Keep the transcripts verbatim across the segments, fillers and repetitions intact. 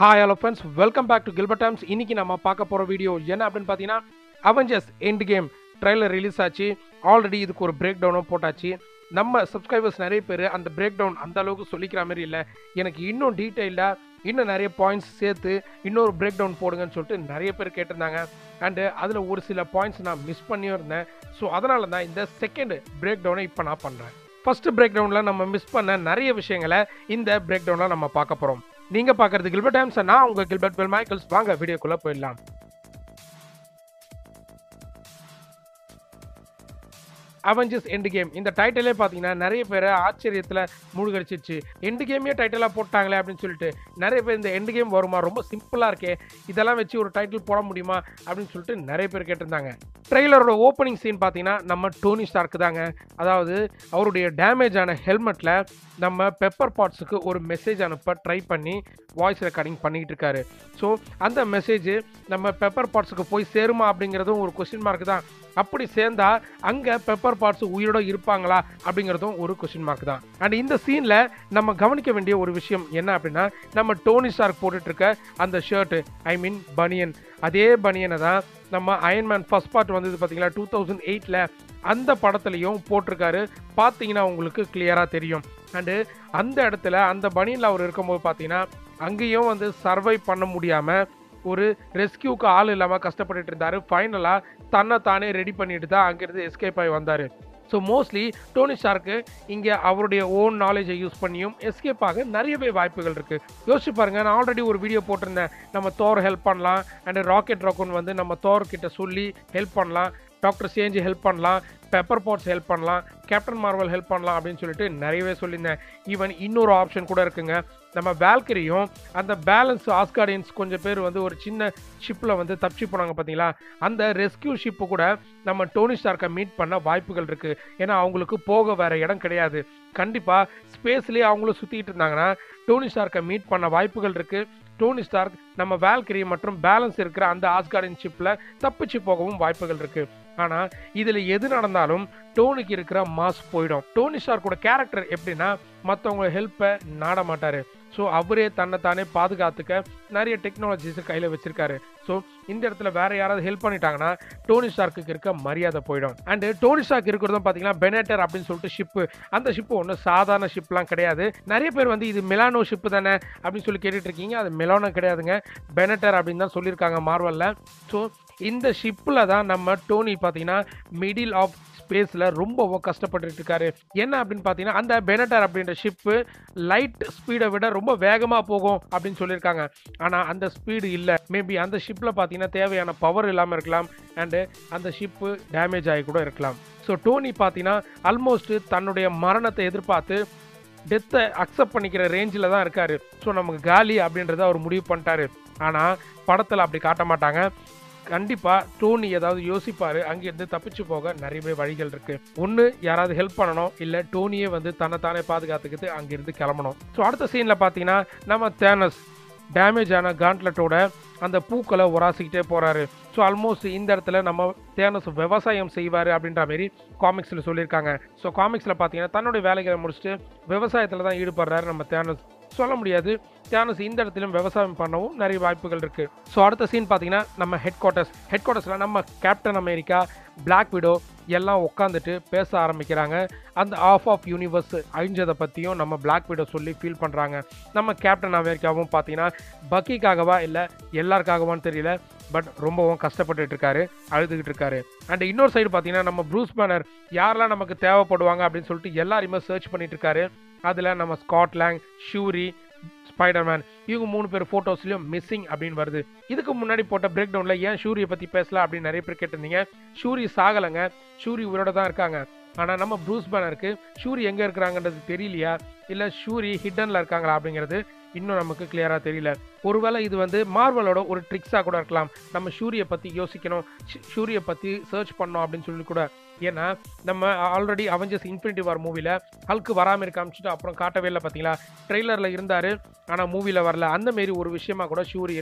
Hi hello friends, welcome back to Gilbert Times. இன்னைக்கு நம்ம பார்க்க போற வீடியோ என்ன அப்படின்னு பார்த்தீங்கன்னா Avengers Endgame trailer release ஆச்சு. ஆல்ரெடி இதுக்கு ஒரு பிரேக் டவுனும் போட்டாச்சு. நம்ம சப்ஸ்கிரைபர்ஸ் நிறைய பேர் அந்த பிரேக் டவுன் அந்த அளவுக்கு சொல்லிக்கிற மாதிரி இல்லை, எனக்கு இன்னும் டீட்டெயிலாக இன்னும் நிறைய பாயிண்ட்ஸ் சேர்த்து இன்னொரு பிரேக் டவுன் போடுங்கன்னு சொல்லிட்டு நிறைய பேர் கேட்டிருந்தாங்க. அண்டு அதில் ஒரு சில பாயிண்ட்ஸ் நான் மிஸ் பண்ணியும் இருந்தேன். ஸோ அதனால தான் இந்த செகண்ட் பிரேக் டவுனை இப்போ நான் பண்ணுறேன். ஃபர்ஸ்ட் பிரேக் டவுனில் நம்ம மிஸ் பண்ண நிறைய விஷயங்களை இந்த பிரேக் டவுனில் நம்ம பார்க்க போகிறோம். நீங்க பாக்குறது கில்பர்ட் டைம்ஸ், நான் உங்க கில்பர்ட் வெல் மைக்கேல்ஸ். வாங்க வீடியோக்குள்ள போயிடலாம். அவெஞ்சர்ஸ் எண்ட் கேம் இந்த டைட்டிலே பார்த்தீங்கன்னா நிறைய பேரை ஆச்சரியத்தில் மூழ்கடிச்சிச்சு. எண்டு கேமே டைட்டிலாக போட்டாங்களே அப்படின்னு சொல்லிட்டு நிறைய பேர் இந்த எண்டு கேம் வருமா, ரொம்ப சிம்பிளாக இருக்கே, இதெல்லாம் வச்சு ஒரு டைட்டில் போட முடியுமா அப்படின்னு சொல்லிட்டு நிறைய பேர் கேட்டிருந்தாங்க. ட்ரெய்லரோட ஓப்பனிங் சீன் பார்த்தீங்கன்னா நம்ம டோனி ஸ்டார்க் தாங்க. அதாவது அவருடைய டேமேஜ் ஆன ஹெல்மெட்டில் நம்ம பெப்பர் பாட்ஸுக்கு ஒரு மெசேஜ் அனுப்ப ட்ரை பண்ணி வாய்ஸ் ரெக்கார்டிங் பண்ணிக்கிட்டு இருக்காரு. ஸோ அந்த மெசேஜ் நம்ம பெப்பர் பாட்ஸுக்கு போய் சேருமா அப்படிங்கிறதும் ஒரு கொஸ்டின் மார்க் தான். அப்படி சேர்ந்தா அங்கே பெப்பர் பாட்ஸ் உயிரோட இருப்பாங்களா அப்படிங்கிறதும் ஒரு கொஸ்டின் மார்க் தான். அண்ட் இந்த சீனில் நம்ம கவனிக்க வேண்டிய ஒரு விஷயம் என்ன அப்படின்னா, நம்ம டோனி ஸ்டார்க் போட்டுட்டு இருக்க அந்த ஷர்ட்டு, ஐ மீன் பனியன், அதே பனியனை தான் நம்ம அயன்மேன் ஃபர்ஸ்ட் பார்ட் வந்தது பார்த்தீங்களா டூ தௌசண்ட் எயிட்டில் அந்த படத்துலையும் போட்டிருக்காரு. பார்த்தீங்கன்னா உங்களுக்கு கிளியராக தெரியும். அண்டு அந்த இடத்துல அந்த பனியனில் அவர் இருக்கும்போது பார்த்தீங்கன்னா அங்கேயும் வந்து சர்வை பண்ண முடியாமல் ஒரு ரெஸ்கியூக்கு ஆள் இல்லாமல் கஷ்டப்பட்டுட்டு இருந்தார். ஃபைனலாக தன்னை தானே ரெடி பண்ணிட்டு தான் அங்கேருந்து எஸ்கேப் ஆகி வந்தார். ஸோ மோஸ்ட்லி டோனி ஸ்டார்க்கு இங்கே அவருடைய ஓன் நாலேஜை யூஸ் பண்ணியும் எஸ்கேப் ஆக நிறையவே வாய்ப்புகள் இருக்குது. யோசிச்சு பாருங்கள், நான் ஆல்ரெடி ஒரு வீடியோ போட்டிருந்தேன், நம்ம தோர் ஹெல்ப் பண்ணலாம், அண்ட் ராக்கெட் ராக்கோன் வந்து நம்ம தோர் கிட்ட சொல்லி ஹெல்ப் பண்ணலாம், டாக்டர் சேஞ்ச் ஹெல்ப் பண்ணலாம், பெப்பர் பாட்ஸ் ஹெல்ப் பண்ணலாம், கேப்டன் மார்வல் ஹெல்ப் பண்ணலாம் அப்படின்னு சொல்லிட்டு நிறையவே சொல்லியிருந்தேன். ஈவன் இன்னொரு ஆப்ஷன் கூட இருக்குங்க, நம்ம வேல்கரியும் அந்த பேலன்ஸ் ஆஸ்கார்டியன்ஸ் கொஞ்சம் பேர் வந்து ஒரு சின்ன ஷிப்பில் வந்து தப்பிச்சு போனாங்க பார்த்தீங்களா, அந்த ரெஸ்கியூ ஷிப்பு கூட நம்ம டோனி ஸ்டார்க்கை மீட் பண்ண வாய்ப்புகள் இருக்குது. ஏன்னா அவங்களுக்கு போக வேறு இடம் கிடையாது. கண்டிப்பாக ஸ்பேஸ்லேயே அவங்களும் சுற்றிக்கிட்டு இருந்தாங்கன்னா டோனி ஸ்டார்க்கை மீட் பண்ண வாய்ப்புகள் இருக்குது. டோனி ஸ்டார்க் நம்ம வேல்கரி மற்றும் பேலன்ஸ் இருக்கிற அந்த ஆஸ்கார்டியன் ஷிப்பில் தப்பிச்சு போகவும் வாய்ப்புகள் இருக்குது. ஆனால் இதில் எது நடந்தாலும் டோனிக்கு இருக்கிற மாஸ் போயிடும். டோனி ஸ்டார்க்கோட கேரக்டர் எப்படின்னா மற்றவங்க ஹெல்ப்பை நாட மாட்டார். ஸோ அவரே தன்னை தானே பாதுகாத்துக்க நிறைய டெக்னாலஜிஸை கையில் வச்சிருக்காரு. ஸோ இந்த இடத்துல வேற யாராவது ஹெல்ப் பண்ணிட்டாங்கன்னா டோனி ஸ்டார்க்கு இருக்க மரியாதை போயிடும். அண்டு டோனி ஸ்டார்க் இருக்கிறதும் பார்த்தீங்கன்னா பெனேட்டர் அப்படின்னு சொல்லிட்டு ஷிப்பு, அந்த ஷிப்பு ஒன்றும் சாதாரண ஷிப்லாம் கிடையாது. நிறைய பேர் வந்து இது மெலானோ ஷிப்பு தானே அப்படின்னு சொல்லி கேட்டுட்டு இருக்கீங்க. அது மெலானோ கிடையாதுங்க, பெனேட்டர் அப்படின்னு தான் சொல்லியிருக்காங்க மார்வலில். ஸோ இந்த ஷிப்பில் தான் நம்ம டோனி பார்த்தீங்கன்னா மிடில் ஆஃப் ஸ்பேஸில் ரொம்ப கஷ்டப்பட்டுட்டு இருக்காரு. என்ன அப்படின்னு பார்த்தீங்கன்னா அந்த பெனேட்டர் அப்படின்ற ஷிப்பு லைட் ஸ்பீடை விட ரொம்ப வேகமாக போகும் அப்படின்னு சொல்லியிருக்காங்க. ஆனால் அந்த ஸ்பீடு இல்லை. மேபி அந்த ஷிப்பில் பார்த்தீங்கன்னா தேவையான பவர் இல்லாமல் இருக்கலாம், அண்டு அந்த ஷிப்பு டேமேஜ் ஆகி கூட இருக்கலாம். ஸோ டோனி பார்த்தீங்கன்னா ஆல்மோஸ்ட் தன்னுடைய மரணத்தை எதிர்பார்த்து டெத்தை அக்செப்ட் பண்ணிக்கிற ரேஞ்சில் தான் இருக்காரு. ஸோ நமக்கு காலி அப்படின்றத அவர் முடிவு பண்ணிட்டாரு. ஆனால் படத்தில் அப்படி காட்ட மாட்டாங்க. கண்டிப்பாக டோனி ஏதாவது யோசிப்பார், அங்கேருந்து தப்பிச்சு போக நிறையவே வழிகள் இருக்குது. ஒன்று யாராவது ஹெல்ப் பண்ணணும், இல்லை டோனியே வந்து தன்னைத்தானே பாதுகாத்துக்கிட்டு அங்கேருந்து கிளம்பணும். ஸோ அடுத்த சீனில் பார்த்தீங்கன்னா நம்ம தேனஸ் டேமேஜ் ஆன காண்ட்லட்டோட அந்த பூக்களை உராசிக்கிட்டே போகிறாரு. ஸோ ஆல்மோஸ்ட் இந்த இடத்துல நம்ம தேனஸ் விவசாயம் செய்வார் அப்படின்ற மாரி காமிக்ஸில் சொல்லியிருக்காங்க. ஸோ காமிக்ஸில் பார்த்தீங்கன்னா தன்னுடைய வேலைகளை முடிச்சுட்டு விவசாயத்தில் தான் ஈடுபடுறாரு நம்ம தேனஸ். சொல்ல முடியாது, தேனஸ் இந்த இடத்துலையும் விவசாயம் பண்ணவும் நிறைய வாய்ப்புகள் இருக்குது. ஸோ அடுத்த சீன் பார்த்தீங்கன்னா நம்ம ஹெட் குவார்ட்டர்ஸ் ஹெட் குவார்ட்டர்ஸில் நம்ம கேப்டன் அமெரிக்கா, பிளாக் விடோ எல்லாம் உட்காந்துட்டு பேச ஆரம்பிக்கிறாங்க. அந்த ஆஃப் ஆஃப் யூனிவர்ஸ் அழிஞ்சதை பற்றியும் நம்ம பிளாக் விடோ சொல்லி ஃபீல் பண்ணுறாங்க. நம்ம கேப்டன் அமெரிக்காவும் பார்த்தீங்கன்னா பக்கிக்காகவா இல்லை எல்லாருக்காகவான்னு தெரியல, பட் ரொம்பவும் கஷ்டப்பட்டுட்டு இருக்காரு, அழுதுகிட்டு இருக்காரு. அண்ட் இன்னொரு சைடு பார்த்தீங்கன்னா நம்ம ப்ரூஸ் பேனர் யாரெல்லாம் நமக்கு தேவைப்படுவாங்க அப்படின்னு சொல்லிட்டு எல்லாரையுமே சர்ச் பண்ணிட்டு இருக்காரு. அதில் நம்ம ஸ்காட்லாங், ஷூரி, ஸ்பைடர்மேன் இவங்க மூணு பேர் ஃபோட்டோஸ்லையும் மிஸ்ஸிங் அப்படின்னு வருது. இதுக்கு முன்னாடி போட்ட பிரேக் டவுனில் ஏன் ஷூரியை பற்றி பேசலாம் அப்படின்னு நிறைய பேர் கேட்டிருந்தீங்க. ஷூரி சாகலைங்க, ஷூரி உயிரோட தான் இருக்காங்க. ஆனால் நம்ம ப்ரூஸ் பேனருக்கு ஷூரி எங்கே இருக்கிறாங்கன்றது தெரியலையா, இல்லை ஷூரி ஹிட்டனில் இருக்காங்களா அப்படிங்கிறது இன்னும் நமக்கு கிளியராக தெரியல. ஒருவேளை இது வந்து மார்வலோட ஒரு ட்ரிக்ஸாக கூட இருக்கலாம். நம்ம ஷூரியை பற்றி யோசிக்கணும், ஷூரியை பற்றி சர்ச் பண்ணோம் அப்படின்னு சொல்லி கூட. ஏன்னா நம்ம ஆல்ரெடி அவெஞ்சர்ஸ் இன்ஃபினிட்டி வார் மூவியில் ஹல்க்கு வராமல் இருக்க காமிச்சிட்டு அப்புறம் காட்டவே இல்லை பார்த்தீங்களா, ட்ரெய்லரில் இருந்தார் ஆனால் மூவியில் வரல. அந்த மாரி ஒரு விஷயமா கூட ஷூரி இருக்கும்.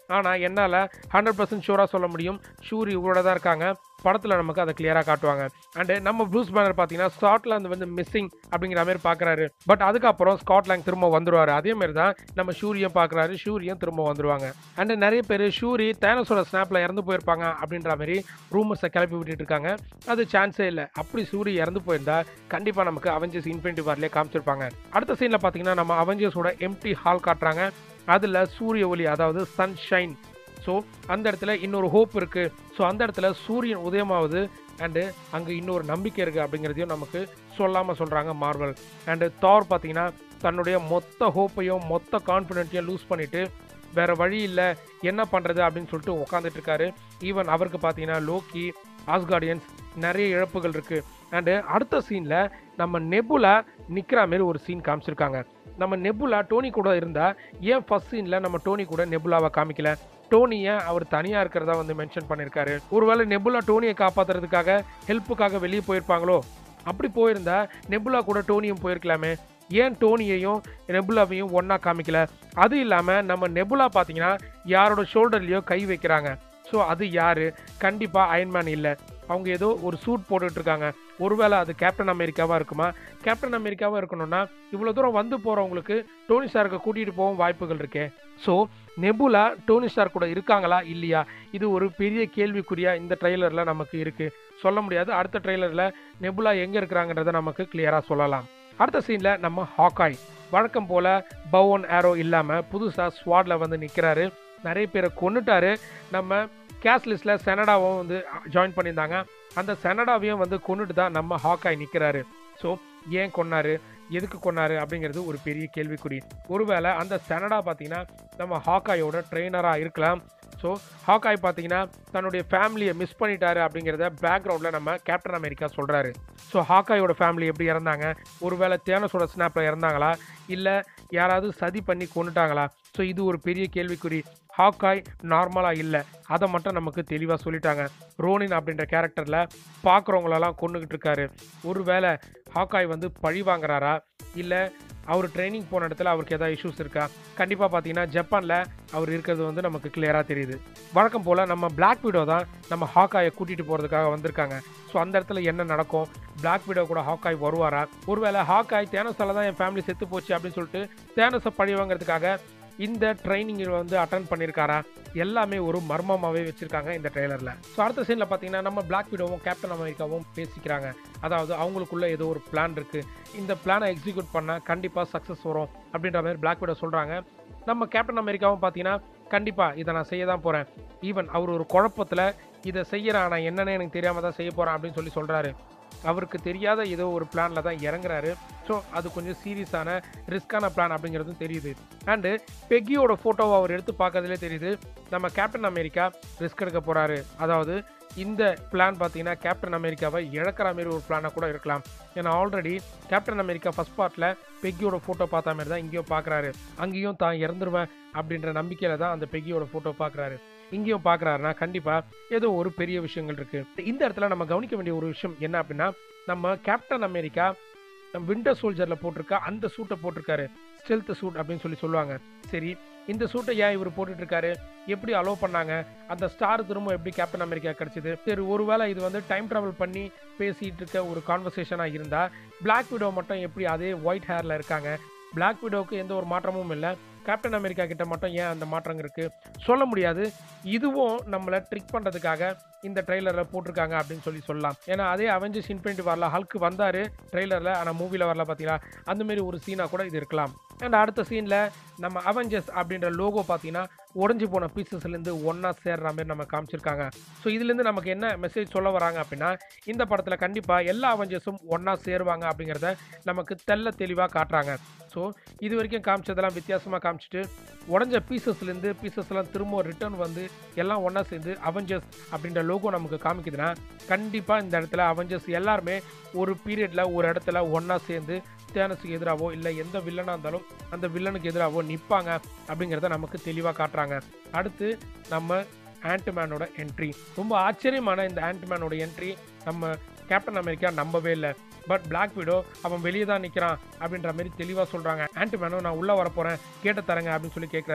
ஆனா என்னால ஹண்ட்ரட் பர்சன்ட் ஷூரா சொல்ல முடியும். ஷூரி இவரோட தான் இருக்காங்க. படத்துல நமக்கு அத கிளியரா காட்டுவாங்க. அண்ட் நம்ம ப்ரூஸ் பேனர் பார்த்தீங்கன்னா, ஸ்காட்லாந்து வந்து மிஸ்ஸிங் அப்படிங்கிற மாரி பார்க்குறாரு. பட் அதுக்கப்புறம் ஸ்காட்லாந்து திரும்ப வந்துருவாரு. அதே மாரி தான் நம்ம ஷூரியும் பார்க்குறாரு. ஷூரியும் திரும்ப வந்துருவாங்க. அண்ட் நெறைய பேரு ஷூரி தேனோஸோட ஸ்னாப்ல இறந்து போயிருப்பாங்க அப்படின்ற மாரி ரூமர்ஸ கிளப்பி விட்டுட்டு இருக்காங்க. அது சான்ஸே இல்ல. அப்படி ஷூரி இறந்து போயிருந்தா கண்டிப்பா நமக்கு அவெஞ்சர்ஸ் இன்ஃபினிட்டி வார்லயே காமிச்சிருப்பாங்க. அடுத்த சீன்ல பார்த்தீங்கன்னா, நம்ம அவெஞ்சர்ஸோட எம்ப்டி ஹால் காட்டுறாங்க. அதுல சூரிய ஒளி, அதாவது சன்ஷைன். ஸோ அந்த இடத்துல இன்னொரு ஹோப் இருக்கு. ஸோ அந்த இடத்துல சூரியன் உதயமாகுது. அண்டு அங்கே இன்னொரு நம்பிக்கை இருக்குது அப்படிங்கிறதையும் நமக்கு சொல்லாமல் சொல்கிறாங்க மார்வல். அண்டு தார் பார்த்தீங்கன்னா தன்னுடைய மொத்த ஹோப்பையும் மொத்த கான்ஃபிடென்ட்டையும் லூஸ் பண்ணிவிட்டு வேறு வழி இல்லை, என்ன பண்ணுறது அப்படின்னு சொல்லிட்டு உட்காந்துட்டு இருக்காரு. ஈவன் அவருக்கு பார்த்தீங்கன்னா லோக்கி, ஆஸ்கார்டியன்ஸ் நிறைய இழப்புகள் இருக்குது. அண்டு அடுத்த சீனில் நம்ம நெபுலா நிற்கிற மாரி ஒரு சீன் காமிச்சிருக்காங்க. நம்ம நெபுலா டோனி கூட இருந்தால் ஏன் ஃபர்ஸ்ட் சீனில் நம்ம டோனி கூட நெபுலாவை காமிக்கல? டோனியை அவர் தனியாக இருக்கிறதா வந்து மென்ஷன் பண்ணியிருக்காரு. ஒருவேளை நெபுலா டோனியை காப்பாற்றுறதுக்காக ஹெல்ப்புக்காக வெளியே போயிருப்பாங்களோ? அப்படி போயிருந்தா நெபுலா கூட டோனியும் போயிருக்கலாமே. ஏன் டோனியையும் நெபுலாவையும் ஒன்றா காமிக்கல? அது இல்லாமல் நம்ம நெபுலா பார்த்தீங்கன்னா யாரோட ஷோல்டர்லேயோ கை வைக்கிறாங்க. ஸோ அது யார்? கண்டிப்பாக அயன்மேன் இல்லை. அவங்க ஏதோ ஒரு சூட் போட்டுட்ருக்காங்க. ஒருவேளை அது கேப்டன் அமெரிக்காவாக இருக்குமா? கேப்டன் அமெரிக்காவாக இருக்கணும்னா இவ்வளோ தூரம் வந்து போகிறவங்களுக்கு டோனி ஸ்டார்க்கை கூட்டிகிட்டு போகவும் வாய்ப்புகள் இருக்கே. ஸோ நெபுலா டோனி ஸ்டார்க் கூட இருக்காங்களா இல்லையா? இது ஒரு பெரிய கேள்விக்குறியாக இந்த ட்ரெய்லரில் நமக்கு இருக்குது. சொல்ல முடியாது. அடுத்த ட்ரெய்லரில் நெபுலா எங்கே இருக்கிறாங்கன்றதை நமக்கு கிளியராக சொல்லலாம். அடுத்த சீனில் நம்ம ஹாக்காய் வழக்கம் போல் பவ் அண்ட் ஏரோ இல்லாமல் புதுசாக ஸ்வாடில் வந்து நிற்கிறாரு. நிறைய பேரை கொண்டுட்டாரு. நம்ம கேஸ் லிஸ்ட்டில் செனடாவும் வந்து ஜாயின் பண்ணியிருந்தாங்க. அந்த செனடாவையும் வந்து கொண்டுட்டு தான் நம்ம ஹாக்காய் நிற்கிறாரு. ஸோ ஏன் கொன்னாரு, எதுக்கு கொன்னாரு அப்படிங்கிறது ஒரு பெரிய கேள்விக்குறி. ஒருவேளை அந்த செனடா பார்த்தீங்கன்னா நம்ம ஹாக்காயோட ட்ரெயினராக இருக்கலாம். ஸோ ஹாக்காய் பார்த்தீங்கன்னா தன்னுடைய ஃபேமிலியை மிஸ் பண்ணிட்டாரு அப்படிங்கிறத பேக்ரவுண்டில் நம்ம கேப்டன் அமெரிக்கா சொல்கிறாரு. ஸோ ஹாக்காயோட ஃபேமிலி எப்படி இறந்தாங்க? ஒருவேளை தேனஸோட ஸ்னாப்பில் இறந்தாங்களா, இல்லை யாராவது சதி பண்ணி கொண்டுட்டாங்களா? ஸோ இது ஒரு பெரிய கேள்விக்குறி. ஹாக்காய் நார்மலாக இல்லை, அதை மட்டும் நமக்கு தெளிவாக சொல்லிட்டாங்க. ரோனின் அப்படின்ற கேரக்டரில் பார்க்குறவங்களெல்லாம் கொண்டுகிட்டு இருக்காரு. ஒருவேளை ஹாக்காய் வந்து பழி வாங்குறாரா, இல்லை அவர் ட்ரைனிங் போன இடத்துல அவருக்கு ஏதாவது இஷ்யூஸ் இருக்கா? கண்டிப்பாக பார்த்தீங்கன்னா ஜப்பானில் அவர் இருக்கிறது வந்து நமக்கு கிளியராக தெரியுது. வழக்கம் போல் நம்ம பிளாக் விடோ தான் நம்ம ஹாக்காயை கூட்டிகிட்டு போகிறதுக்காக வந்திருக்காங்க. ஸோ அந்த இடத்துல என்ன நடக்கும்? பிளாக் விடோ கூட ஹாக்காய் வருவாரா? ஒருவேளை ஹாக்காய் தேனஸால் தான் என் ஃபேமிலி செத்து போச்சு அப்படின்னு சொல்லிட்டு தேனஸை பழி வாங்கிறதுக்காக இந்த ட்ரைனிங்கில் வந்து அட்டன் பண்ணியிருக்காரா? எல்லாமே ஒரு மர்மமாகவே வச்சுருக்காங்க இந்த ட்ரெய்லரில். ஸோ அடுத்த சீனில் பார்த்தீங்கன்னா நம்ம பிளாக் விடோவும் கேப்டன் அமெரிக்காவும் பேசிக்கிறாங்க. அதாவது அவங்களுக்குள்ள ஏதோ ஒரு பிளான் இருக்குது. இந்த பிளானை எக்ஸிக்யூட் பண்ணால் கண்டிப்பாக சக்ஸஸ் வரும் அப்படின்ற மாதிரி பிளாக் விடோ சொல்கிறாங்க. நம்ம கேப்டன் அமெரிக்காவும் பார்த்தீங்கன்னா கண்டிப்பாக இதை நான் செய்ய தான் போகிறேன். ஈவன் அவர் ஒரு குழப்பத்தில் இதை செய்கிறேன், ஆனால் என்னென்னு எனக்கு தெரியாமல் தான் செய்ய போகிறேன் அப்படின்னு சொல்லி சொல்கிறாரு. அவருக்கு தெரியாத ஏதோ ஒரு பிளானில் தான் இறங்குறாரு. ஸோ அது கொஞ்சம் சீரியஸான ரிஸ்கான பிளான் அப்படிங்கிறதும் தெரியுது. அண்டு பெக்கியோட ஃபோட்டோவை அவர் எடுத்து பார்க்கறதுலே தெரியுது நம்ம கேப்டன் அமெரிக்கா ரிஸ்க் எடுக்க போகிறாரு. அதாவது இந்த பிளான் பார்த்தீங்கன்னா கேப்டன் அமெரிக்காவை இழக்கிற மாரி ஒரு பிளானாக கூட இருக்கலாம். ஏன்னா ஆல்ரெடி கேப்டன் அமெரிக்கா ஃபர்ஸ்ட் பார்ட்டில் பெக்கியோட ஃபோட்டோ பார்த்த மாதிரி தான் இங்கேயும் பார்க்குறாரு. அங்கேயும் தான் இறந்துருவேன் அப்படின்ற நம்பிக்கையில் தான் அந்த பெக்கியோட ஃபோட்டோ பார்க்குறாரு. இங்கேயும் பார்க்குறாருன்னா கண்டிப்பாக ஏதோ ஒரு பெரிய விஷயங்கள் இருக்குது. இந்த இடத்துல நம்ம கவனிக்க வேண்டிய ஒரு விஷயம் என்ன அப்படின்னா, நம்ம கேப்டன் அமெரிக்கா நம்ம விண்டர் சோல்ஜரில் போட்டிருக்கா அந்த சூட்டை போட்டிருக்காரு. ஸ்டெல்த் சூட் அப்படின்னு சொல்லி சொல்லுவாங்க. சரி, இந்த சூட்டை ஏன் இவர் போட்டுட்டு இருக்காரு? எப்படி அலோவ் பண்ணாங்க? அந்த ஸ்டார் திரும்ப எப்படி கேப்டன் அமெரிக்கா கிடைச்சிது? சரி, ஒருவேளை இது வந்து டைம் ட்ராவல் பண்ணி பேசிகிட்டு இருக்க ஒரு கான்வர்சேஷனாக இருந்தால் பிளாக் விடோ மட்டும் எப்படி அதே ஒயிட் ஹேரில் இருக்காங்க? பிளாக் விடோவுக்கு எந்த ஒரு மாற்றமும் இல்லை. கேப்டன் அமெரிக்கா கிட்ட மட்டும் ஏன் அந்த மாற்றம் இருக்குது? சொல்ல முடியாது. இதுவும் நம்மளை ட்ரிக் பண்ணுறதுக்காக இந்த ட்ரெய்லரில் போட்டிருக்காங்க அப்படின்னு சொல்லி சொல்லலாம். ஏன்னா அதே அவெஞ்சர்ஸ் இன்ஃபினிட்டி வார்ல ஹல்க் வந்தார் ட்ரெய்லரில், ஆனால் மூவியில் வரல பார்த்தீங்களா? அந்தமாரி ஒரு சீனாக கூட இது இருக்கலாம். அண்ட் அடுத்த சீனில் நம்ம அவெஞ்சர்ஸ் அப்படின்ற லோகோ பார்த்தீங்கன்னா உடஞ்சி போன பீசஸ்லேருந்து ஒன்றா சேர்ற மாதிரி நம்ம காமிச்சிருக்காங்க. ஸோ இதுலேருந்து நமக்கு என்ன மெசேஜ் சொல்ல வராங்க அப்படின்னா, இந்த படத்தில் கண்டிப்பாக எல்லா அவெஞ்சர்ஸும் ஒன்றா சேருவாங்க அப்படிங்கிறத நமக்கு தெல்ல தெளிவாக காட்டுறாங்க. ஸோ இது வரைக்கும் காமிச்சதெல்லாம் வித்தியாசமாக காமிச்சிட்டு உடஞ்ச பீசஸ்லேருந்து பீசஸ்லாம் திரும்ப ரிட்டர்ன் வந்து எல்லாம் ஒன்றா சேர்ந்து அவெஞ்சர்ஸ் அப்படின்ற லோகோ நமக்கு காமிக்குதுன்னா கண்டிப்பாக இந்த இடத்துல அவெஞ்சர்ஸ் எல்லாருமே ஒரு பீரியடில் ஒரு இடத்துல ஒன்றா சேர்ந்து தேனஸுக்கு எதிராகவோ இல்லை எந்த வில்லனாக இருந்தாலும் அந்த வில்லனுக்கு எதிராகவோ நிற்பாங்க அப்படிங்கிறத நமக்கு தெளிவாக காட்டுறாங்க. அடுத்து நம்ம ஆன்ட்மேனோட என்ட்ரி. ரொம்ப ஆச்சரியமான இந்த ஆன்ட்மேனோட என்ட்ரி நம்ம கேப்டன் அமெரிக்கா நம்பவே இல்லை. பட் பிளாக் விடோ அவன் வெளியே தான் நிற்கிறான் அப்படின்ற மாதிரி தெளிவாக சொல்கிறாங்க. ஆன்ட்மேனும் நான் உள்ளே வரப்போகிறேன், கேட்ட தரங்க அப்படின்னு சொல்லி கேட்குறாரு.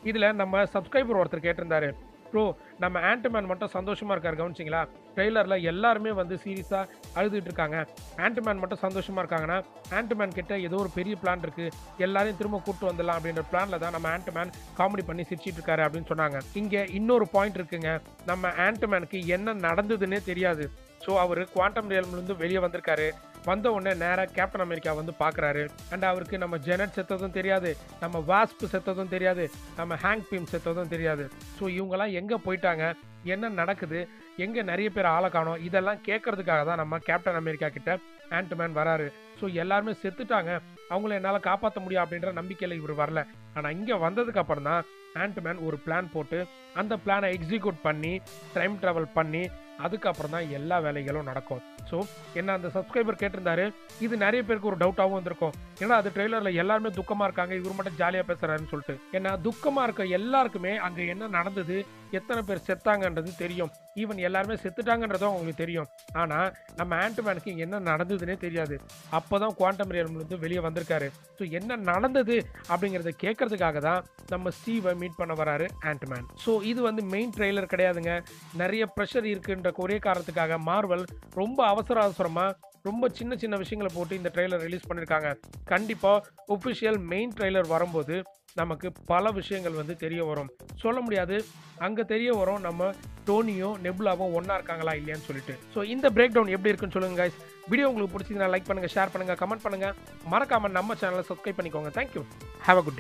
இதில் நம்ம சப்ஸ்கிரைபர் ஒருத்தர் கேட்டிருந்தாரு, ப்ரோ நம்ம ஆண்ட்மேன் மட்டும் சந்தோஷமாக இருக்காரு கவனிச்சிங்களா? ட்ரெய்லரில் எல்லாருமே வந்து சீரியஸாக அழுதுகிட்டு இருக்காங்க. ஆண்ட்மேன் மட்டும் சந்தோஷமாக இருக்காங்கன்னா ஆண்ட்மேன் கிட்ட ஏதோ ஒரு பெரிய பிளான் இருக்குது, எல்லாரையும் திரும்ப கூப்பிட்டு வந்துடலாம் அப்படின்ற பிளானில் தான் நம்ம ஆண்ட்மேன் காமெடி பண்ணி சிரிச்சிட்டு இருக்காரு அப்படின்னு சொன்னாங்க. இங்கே இன்னொரு பாயிண்ட் இருக்குங்க. நம்ம ஆண்ட்மேனுக்கு என்ன நடந்ததுன்னே தெரியாது. ஸோ அவர் குவாண்டம் ரியல்ம்லேருந்து வெளியே வந்திருக்காரு. வந்த உடனே நேராக கேப்டன் அமெரிக்கா வந்து பார்க்குறாரு. அண்ட் அவருக்கு நம்ம ஜெனட் செத்ததும் தெரியாது, நம்ம வாஸ்ப் செத்ததும் தெரியாது, நம்ம ஹேங்க் பீம் செத்ததும் தெரியாது. ஸோ இவங்கெல்லாம் எங்கே போயிட்டாங்க, என்ன நடக்குது, எங்கே நிறைய பேர் ஆளை காணோம், இதெல்லாம் கேட்கறதுக்காக தான் நம்ம கேப்டன் அமெரிக்கா கிட்ட ஆண்ட்மேன் வராரு. ஸோ எல்லாருமே செத்துட்டாங்க, அவங்கள என்னால் காப்பாற்ற முடியும் அப்படின்ற நம்பிக்கையில் இவர் வரல. ஆனால் இங்கே வந்ததுக்கு அப்புறம் தான் ஆண்ட்மேன் ஒரு பிளான் போட்டு அந்த பிளானை எக்ஸிக்யூட் பண்ணி டைம் ட்ராவல் பண்ணி அதுக்கப்புறம் தான் எல்லா வேலைகளும் நடக்கும். ஸோ என்ன அந்த சப்ஸ்கிரைபர் கேட்டிருந்தாரு, இது நிறைய பேருக்கு ஒரு டவுட்டாகவும் வந்திருக்கும். ஏன்னா அது ட்ரெய்லரில் எல்லாருமே துக்கமாக இருக்காங்க, இவர் மட்டும் ஜாலியாக பேசுகிறாருன்னு சொல்லிட்டு. ஏன்னா துக்கமாக இருக்க எல்லாருக்குமே அங்கே என்ன நடந்தது, எத்தனை பேர் செத்தாங்கன்றது தெரியும். ஈவன் எல்லாருமே செத்துட்டாங்கன்றதும் அவங்களுக்கு தெரியும். ஆனால் நம்ம ஆண்ட்மேனுக்கு என்ன நடந்ததுன்னே தெரியாது. அப்போ தான் குவாண்டம் ரியல்ம்லேருந்து வெளியே வந்திருக்காரு. ஸோ என்ன நடந்தது அப்படிங்கிறத கேட்கறதுக்காக தான் நம்ம ஸ்டீவை மீட் பண்ண வராரு ஆண்ட்மேன். ஸோ இது வந்து மெயின் ட்ரெய்லர் கிடையாதுங்க. நிறைய ப்ரெஷர் இருக்குன்ற ஒரே காரணத்துக்காக மார்வல் ரொம்ப அவசர அவசரமாக ரொம்ப சின்ன சின்ன விஷயங்களை போட்டு இந்த ட்ரெய்லர் ரிலீஸ் பண்ணியிருக்காங்க. கண்டிப்பாக ஒஃபிஷியல் மெயின் ட்ரெய்லர் வரும்போது நமக்கு பல விஷயங்கள் வந்து தெரிய வரும். சொல்ல முடியாது, அங்கே தெரிய வரும் நம்ம டோனியும் நெபுலாவும் ஒன்றா இருக்காங்களா இல்லையான்னு சொல்லிட்டு. ஸோ இந்த பிரேக் டவுன் எப்படி இருக்குன்னு சொல்லுங்கள் கைஸ். வீடியோ உங்களுக்கு பிடிச்சதுன்னா லைக் பண்ணுங்கள், ஷேர் பண்ணுங்கள், கமெண்ட் பண்ணுங்கள். மறக்காமல் நம்ம சேனலை சப்ஸ்கிரைப் பண்ணிக்கோங்க. Thank you. Have a good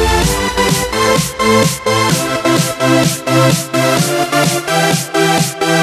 day.